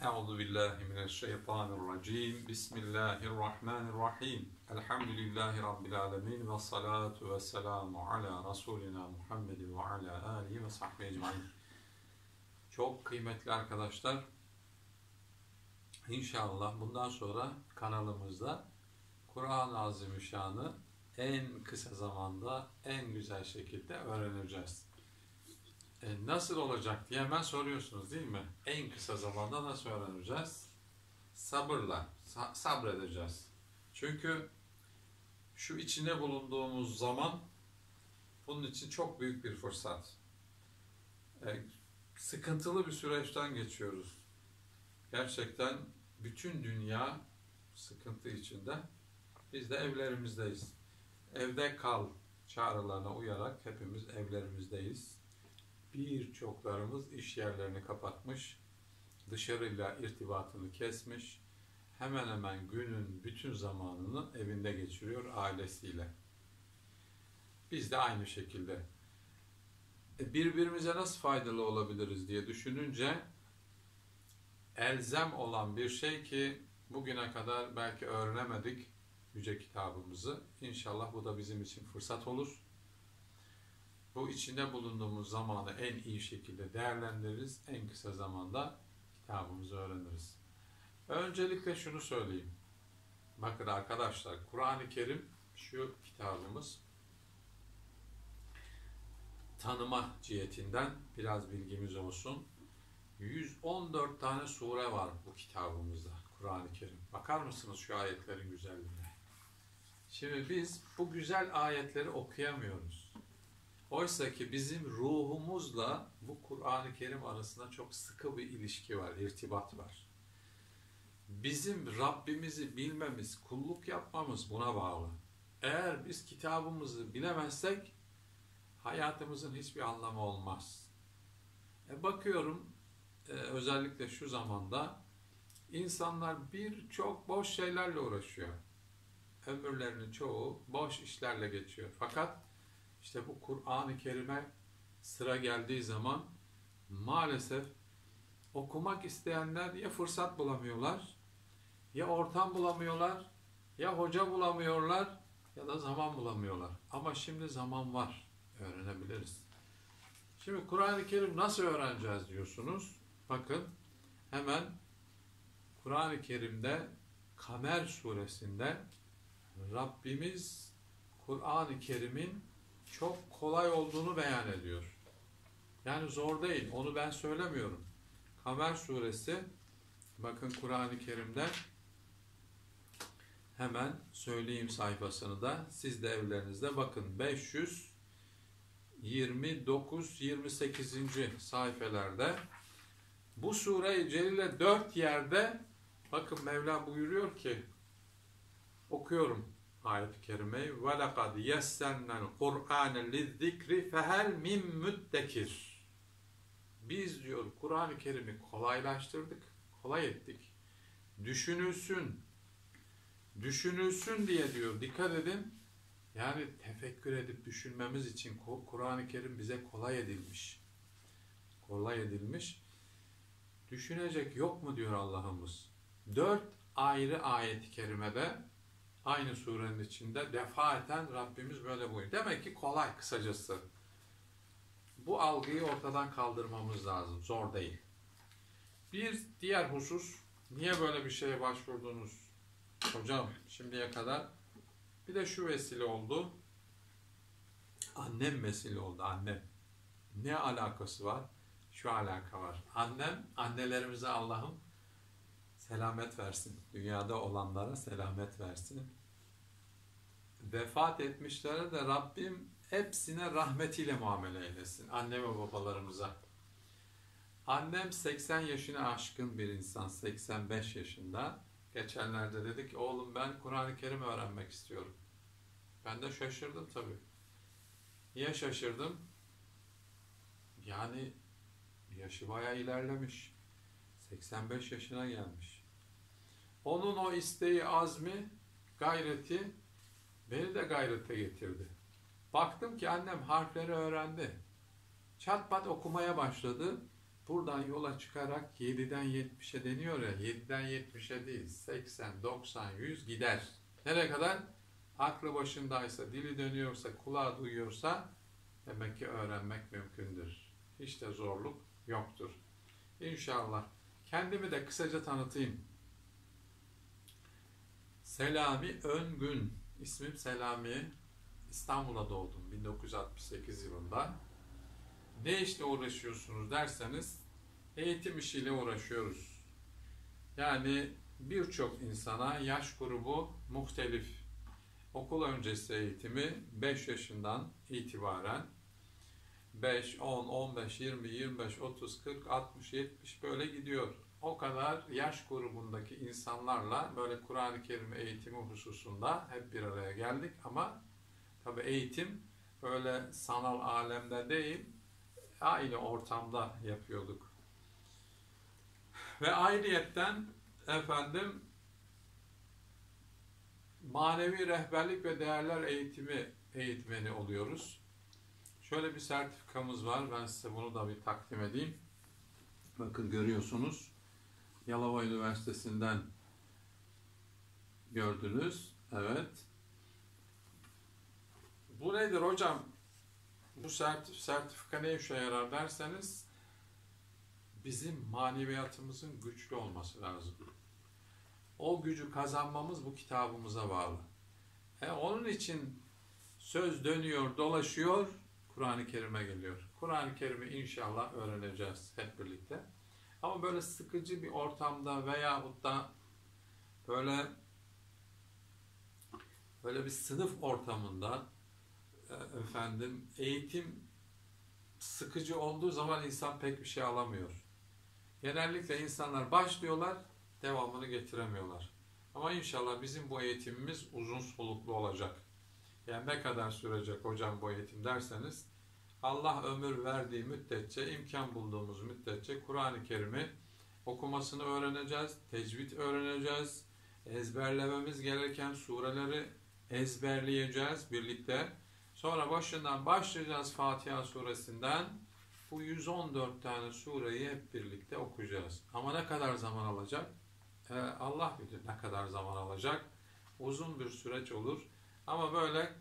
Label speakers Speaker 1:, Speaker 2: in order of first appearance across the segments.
Speaker 1: Euzu billahi mineşşeytanirracim. Bismillahirrahmanirrahim. Elhamdülillahi rabbil alamin ve salatu vesselamu ala rasulina Muhammedin ve ala alihi ve sahbihi ecmaîn. Çok kıymetli arkadaşlar, İnşallah bundan sonra kanalımızda Kur'an-ı Azimüşşan'ı en kısa zamanda en güzel şekilde öğreneceğiz. Nasıl olacak diye hemen soruyorsunuz değil mi? En kısa zamanda nasıl öğreneceğiz? Sabırla, sabredeceğiz. Çünkü şu içinde bulunduğumuz zaman bunun için çok büyük bir fırsat. Sıkıntılı bir süreçten geçiyoruz. Gerçekten bütün dünya sıkıntı içinde. Biz de evlerimizdeyiz. Evde kal çağrılarına uyarak hepimiz evlerimizdeyiz. Birçoklarımız iş yerlerini kapatmış, dışarıyla irtibatını kesmiş, hemen hemen günün bütün zamanını evinde geçiriyor ailesiyle. Biz de aynı şekilde. Birbirimize nasıl faydalı olabiliriz diye düşününce, elzem olan bir şey ki bugüne kadar belki öğrenemedik yüce kitabımızı. İnşallah bu da bizim için fırsat olur. Bu içinde bulunduğumuz zamanı en iyi şekilde değerlendiririz. En kısa zamanda kitabımızı öğreniriz. Öncelikle şunu söyleyeyim. Bakın arkadaşlar, Kur'an-ı Kerim şu kitabımız. Tanıma cihetinden biraz bilgimiz olsun. 114 tane sure var bu kitabımızda, Kur'an-ı Kerim. Bakar mısınız şu ayetlerin güzelliğine? Şimdi biz bu güzel ayetleri okuyamıyoruz. Oysa ki bizim ruhumuzla bu Kur'an-ı Kerim arasında çok sıkı bir ilişki var, irtibat var. Bizim Rabbimizi bilmemiz, kulluk yapmamız buna bağlı. Eğer biz kitabımızı bilemezsek hayatımızın hiçbir anlamı olmaz. Bakıyorum özellikle şu zamanda insanlar birçok boş şeylerle uğraşıyor. Ömürlerinin çoğu boş işlerle geçiyor. Fakat İşte bu Kur'an-ı Kerim'e sıra geldiği zaman maalesef okumak isteyenler ya fırsat bulamıyorlar, ya ortam bulamıyorlar, ya hoca bulamıyorlar, ya da zaman bulamıyorlar. Ama şimdi zaman var, öğrenebiliriz. Şimdi Kur'an-ı Kerim nasıl öğreneceğiz diyorsunuz. Bakın hemen Kur'an-ı Kerim'de Kamer suresinde Rabbimiz Kur'an-ı Kerim'in çok kolay olduğunu beyan ediyor. Yani zor değil. Onu ben söylemiyorum. Kamer suresi, bakın Kur'an-ı Kerim'de hemen söyleyeyim sayfasını da. Siz de evlerinizde bakın. 529-28. sayfelerde bu sure-i celile 4 yerde bakın Mevla buyuruyor ki, okuyorum ayet-i kerimeyi. وَلَقَدْ يَسَّرْنَا الْقُرْآنَ لِلذِّكْرِ فَهَلْ مِنْ مُدَّكِرٍ. Biz diyor Kur'an-ı Kerim'i kolaylaştırdık, kolay ettik. Düşünülsün diye diyor, dikkat edin. Yani tefekkür edip düşünmemiz için Kur'an-ı Kerim bize kolay edilmiş. Kolay edilmiş. Düşünecek yok mu diyor Allah'ımız. 4 ayrı ayet-i kerimede aynı surenin içinde defaten Rabbimiz böyle buyuruyor. Demek ki kolay, kısacası. Bu algıyı ortadan kaldırmamız lazım. Zor değil. Bir diğer husus, niye böyle bir şeye başvurdunuz hocam şimdiye kadar? Bir de şu vesile oldu. Annem vesile oldu, annem. Ne alakası var? Şu alaka var. Annem, annelerimize Allah'ım selamet versin. Dünyada olanlara selamet versin. Vefat etmişlere de Rabbim hepsine rahmetiyle muamele eylesin. Anne ve babalarımıza. Annem 80 yaşını aşkın bir insan. 85 yaşında. Geçenlerde dedi ki, oğlum ben Kur'an-ı Kerim öğrenmek istiyorum. Ben de şaşırdım tabii. Niye şaşırdım? Yani yaşı bayağı ilerlemiş. 85 yaşına gelmiş. Onun o isteği, azmi, gayreti beni de gayrete getirdi. Baktım ki annem harfleri öğrendi. Çat pat okumaya başladı. buradan yola çıkarak 7'den 70'e deniyor ya, 7'den 70'e değil, 80, 90, 100 gider. Nereye kadar? Aklı başındaysa, dili dönüyorsa, kulağı duyuyorsa demek ki öğrenmek mümkündür. Hiç de zorluk yoktur. İnşallah. Kendimi de kısaca tanıtayım. Selami Öngün. İsmim Selami. İstanbul'da doğdum 1968 yılında. Ne işle uğraşıyorsunuz derseniz eğitim işiyle uğraşıyoruz. Yani birçok insana yaş grubu muhtelif. Okul öncesi eğitimi 5 yaşından itibaren 5, 10, 15, 20, 25, 30, 40, 60, 70 böyle gidiyor. O kadar yaş grubundaki insanlarla böyle Kur'an-ı Kerim eğitimi hususunda hep bir araya geldik ama tabii eğitim öyle sanal alemde değil, aile ortamda yapıyorduk. Ve ayrıyetten efendim manevi rehberlik ve değerler eğitmeni oluyoruz. Şöyle bir sertifikamız var. Ben size bunu da bir takdim edeyim. Bakın görüyorsunuz. Yalova Üniversitesi'nden gördünüz. Evet. Bu nedir hocam? Bu sertifika ne işe yarar derseniz bizim maneviyatımızın güçlü olması lazım. O gücü kazanmamız bu kitabımıza bağlı. Onun için söz dönüyor, dolaşıyor, Kur'an-ı Kerim'e geliyor. Kur'an-ı Kerim'i inşallah öğreneceğiz hep birlikte. Ama böyle sıkıcı bir ortamda veyahut da böyle bir sınıf ortamında efendim eğitim sıkıcı olduğu zaman insan pek bir şey alamıyor. Genellikle insanlar başlıyorlar, devamını getiremiyorlar. Ama inşallah bizim bu eğitimimiz uzun soluklu olacak. Yani ne kadar sürecek hocam bu eğitim derseniz, Allah ömür verdiği müddetçe, imkan bulduğumuz müddetçe Kur'an-ı Kerim'i okumasını öğreneceğiz, tecvid öğreneceğiz, ezberlememiz gereken sureleri ezberleyeceğiz birlikte. Sonra başından başlayacağız Fatiha suresinden. Bu 114 tane sureyi hep birlikte okuyacağız. Ama ne kadar zaman alacak? Allah bilir ne kadar zaman alacak. Uzun bir süreç olur. Ama böyle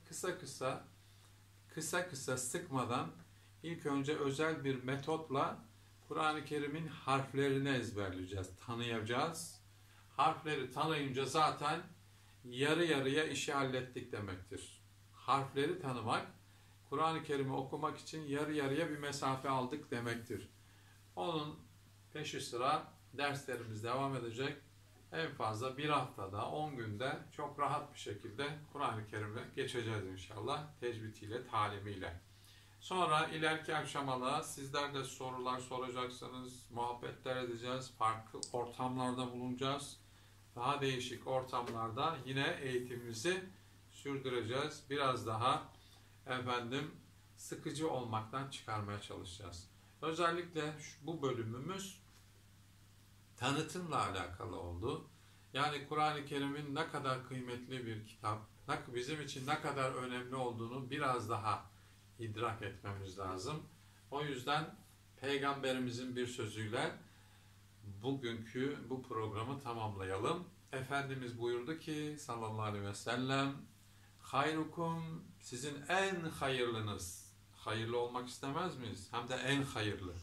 Speaker 1: kısa kısa sıkmadan ilk önce özel bir metotla Kur'an-ı Kerim'in harflerini ezberleyeceğiz, tanıyacağız. Harfleri tanıyınca zaten yarı yarıya işi hallettik demektir. Harfleri tanımak, Kur'an-ı Kerim'i okumak için yarı yarıya bir mesafe aldık demektir. Onun peşi sıra derslerimiz devam edecek. En fazla bir haftada, 10 günde çok rahat bir şekilde Kur'an-ı Kerim'e geçeceğiz inşallah. Tecvidiyle, talimiyle. Sonra ileriki aşamada sizler de sorular soracaksınız, muhabbetler edeceğiz, farklı ortamlarda bulunacağız. Daha değişik ortamlarda yine eğitimimizi sürdüreceğiz. Biraz daha sıkıcı olmaktan çıkarmaya çalışacağız. Özellikle bu bölümümüz tanıtımla alakalı oldu. Yani Kur'an-ı Kerim'in ne kadar kıymetli bir kitap, bizim için ne kadar önemli olduğunu biraz daha idrak etmemiz lazım. O yüzden Peygamberimizin bir sözüyle bugünkü bu programı tamamlayalım. Efendimiz buyurdu ki sallallahu aleyhi ve sellem, hayrukum, sizin en hayırlınız. Hayırlı olmak istemez miyiz? Hem de en hayırlı.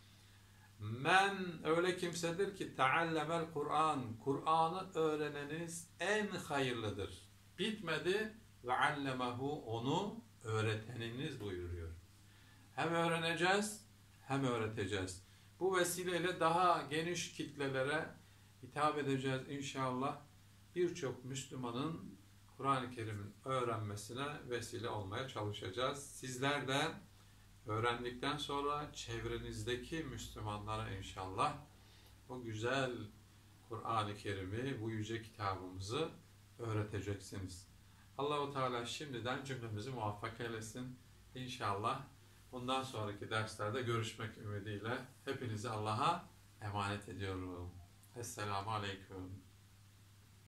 Speaker 1: Men öyle kimsedir ki teallemel Kur'an. Kur'an'ı öğreneniz en hayırlıdır. Bitmedi ve allemehu, onu öğreteniniz buyuruyor. Hem öğreneceğiz hem öğreteceğiz. Bu vesileyle daha geniş kitlelere hitap edeceğiz inşallah. Birçok Müslümanın Kur'an-ı Kerim'in öğrenmesine vesile olmaya çalışacağız. Sizler de öğrendikten sonra çevrenizdeki Müslümanlara inşallah bu güzel Kur'an-ı Kerim'i, bu yüce kitabımızı öğreteceksiniz. Allah-u Teala şimdiden cümlemizi muvaffak eylesin. İnşallah bundan sonraki derslerde görüşmek ümidiyle hepinizi Allah'a emanet ediyorum. Esselamu Aleyküm.